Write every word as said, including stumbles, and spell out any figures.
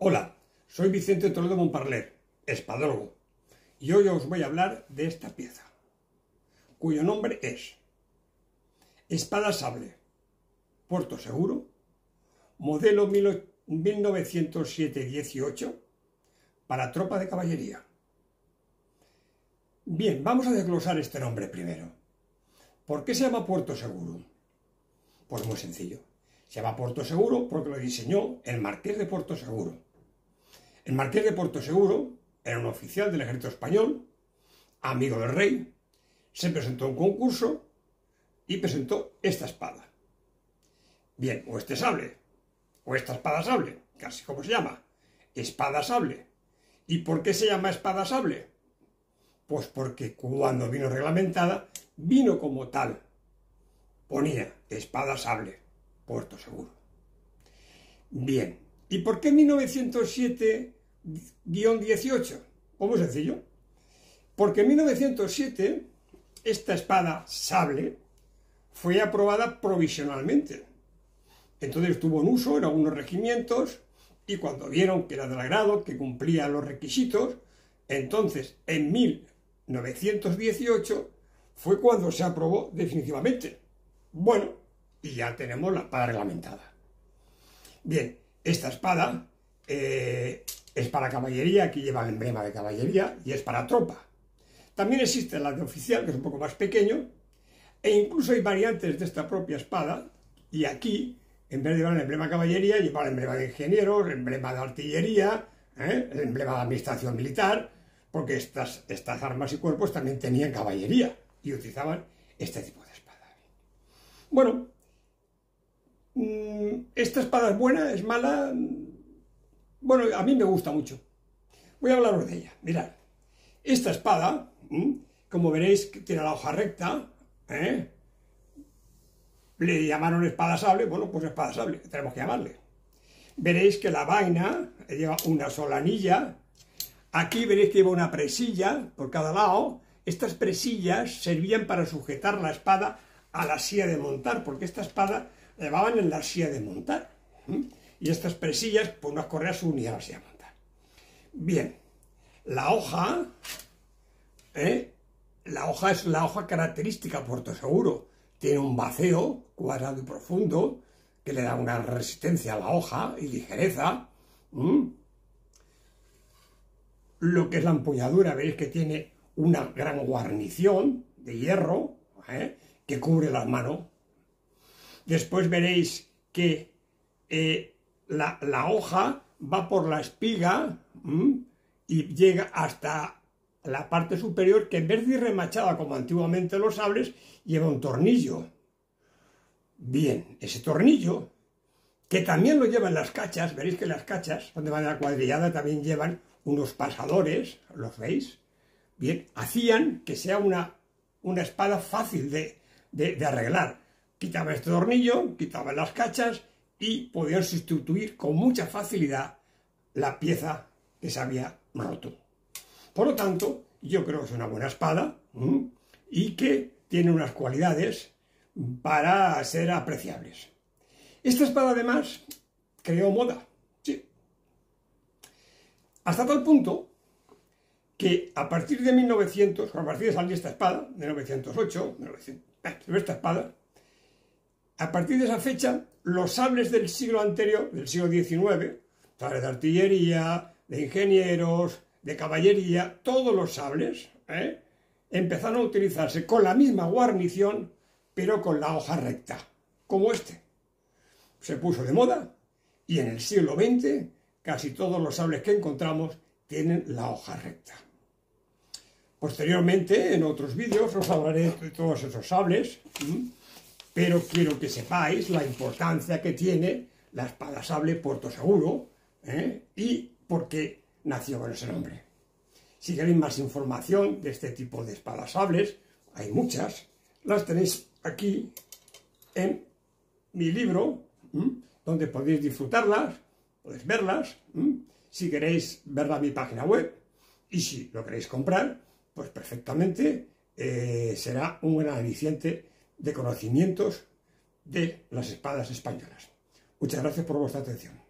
Hola, soy Vicente Toledo Montparler, espadólogo, y hoy os voy a hablar de esta pieza, cuyo nombre es Espada Sable, Puerto Seguro, modelo mil novecientos siete dieciocho, para tropa de caballería. Bien, vamos a desglosar este nombre primero. ¿Por qué se llama Puerto Seguro? Pues muy sencillo. Se llama Puerto Seguro porque lo diseñó el Marqués de Puerto Seguro. El Marqués de Puerto Seguro era un oficial del ejército español, amigo del rey, se presentó a un concurso y presentó esta espada. Bien, o este sable, o esta espada sable, casi como se llama, espada sable. ¿Y por qué se llama espada sable? Pues porque cuando vino reglamentada, vino como tal. Ponía espada sable, Puerto Seguro. Bien, ¿y por qué mil novecientos siete dieciocho? Pues muy sencillo. Porque en mil novecientos siete esta espada sable fue aprobada provisionalmente. Entonces estuvo en uso en algunos regimientos y cuando vieron que era del agrado, que cumplía los requisitos, entonces en mil novecientos dieciocho fue cuando se aprobó definitivamente. Bueno, y ya tenemos la espada reglamentada. Bien, esta espada eh, es para caballería, aquí lleva el emblema de caballería, y es para tropa. También existe la de oficial, que es un poco más pequeño, e incluso hay variantes de esta propia espada, y aquí, en vez de llevar el emblema de caballería, lleva el emblema de ingenieros, el emblema de artillería, ¿eh? el emblema de administración militar, porque estas, estas armas y cuerpos también tenían caballería, y utilizaban este tipo de espada. Bueno, ¿esta espada es buena? ¿Es mala? Bueno, a mí me gusta mucho. Voy a hablaros de ella. Mirad, esta espada, como veréis, tiene la hoja recta, ¿eh? Le llamaron espada sable, bueno, pues espada sable, tenemos que llamarle. Veréis que la vaina lleva una sola anilla. Aquí veréis que lleva una presilla por cada lado. Estas presillas servían para sujetar la espada a la silla de montar, porque esta espada la llevaban en la silla de montar. ¿Mm? Y estas presillas, pues unas correas se unían a la silla de montar. Bien, la hoja, ¿eh? la hoja es la hoja característica Puerto Seguro. Tiene un vaceo cuadrado y profundo que le da una resistencia a la hoja y ligereza. ¿Mm? Lo que es la empuñadura, veréis que tiene una gran guarnición de hierro, ¿eh? que cubre las manos. Después veréis que eh, la, la hoja va por la espiga ¿m? y llega hasta la parte superior, que en vez de ir remachada como antiguamente los sables, lleva un tornillo. Bien, ese tornillo, que también lo llevan las cachas, veréis que las cachas, donde van a la cuadrillada, también llevan unos pasadores, ¿los veis? Bien, hacían que sea una, una espada fácil de, de, de arreglar. Quitaban este tornillo, quitaban las cachas y podían sustituir con mucha facilidad la pieza que se había roto. Por lo tanto, yo creo que es una buena espada ¿m? y que tiene unas cualidades para ser apreciables. Esta espada además creó moda, sí. Hasta tal punto que a partir de mil novecientos, a partir de salir esta espada, de mil novecientos ocho, mil novecientos, eh, esta espada, a partir de esa fecha, los sables del siglo anterior, del siglo diecinueve, sables de artillería, de ingenieros, de caballería, todos los sables, ¿eh? empezaron a utilizarse con la misma guarnición, pero con la hoja recta, como este. Se puso de moda y en el siglo veinte casi todos los sables que encontramos tienen la hoja recta. Posteriormente, en otros vídeos, os hablaré de todos esos sables, ¿m? pero quiero que sepáis la importancia que tiene la espada sable Puerto Seguro ¿eh? y por qué nació con ese nombre. Si queréis más información de este tipo de espadas sables, hay muchas, las tenéis aquí en mi libro, ¿m? donde podéis disfrutarlas, podéis verlas, ¿m? si queréis verla en mi página web, y si lo queréis comprar, pues perfectamente eh, será un gran aliciente de conocimientos de las espadas españolas. Muchas gracias por vuestra atención.